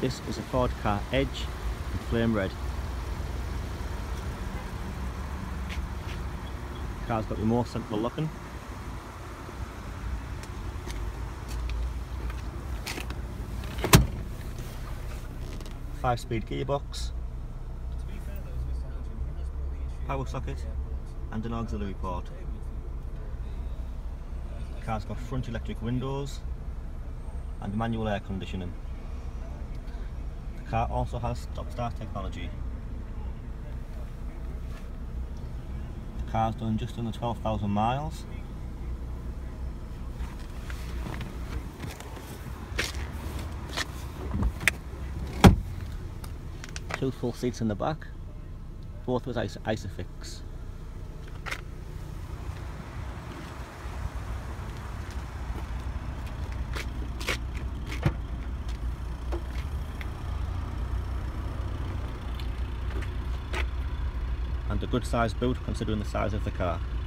This is a Ford Ka Edge in flame red. The car's got remote central locking. Five-speed gearbox, power socket and an auxiliary port. The car's got front electric windows and manual air conditioning. The car also has stop-start technology. The car's done just under 12,000 miles. Two full seats in the back, both with Isofix. And a good sized boot considering the size of the car.